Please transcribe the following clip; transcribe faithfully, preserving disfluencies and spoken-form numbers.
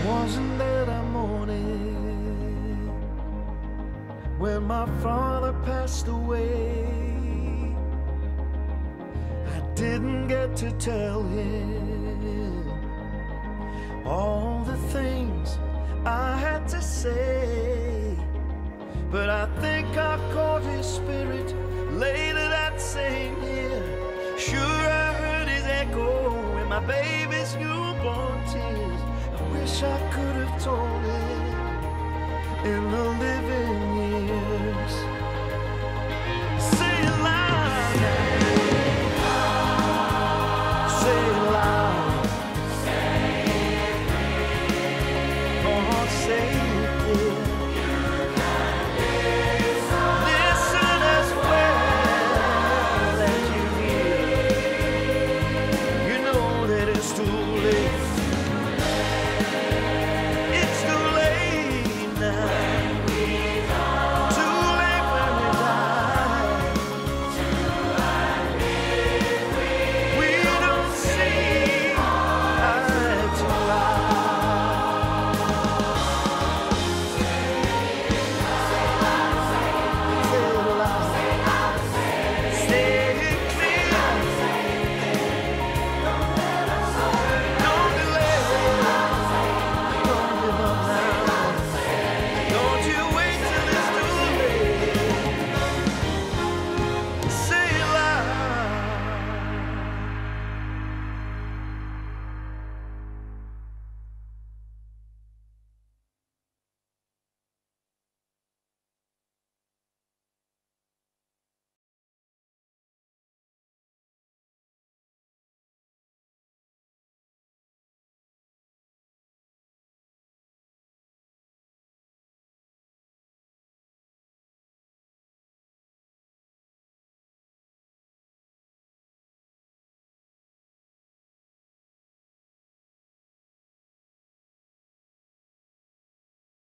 Wasn't there that morning when my father passed away? I didn't get to tell him all the things I had to say, but I think I caught his spirit later that same year. Sure, I heard his echo in my baby's newborn tears. I wish I could have told it in the living years.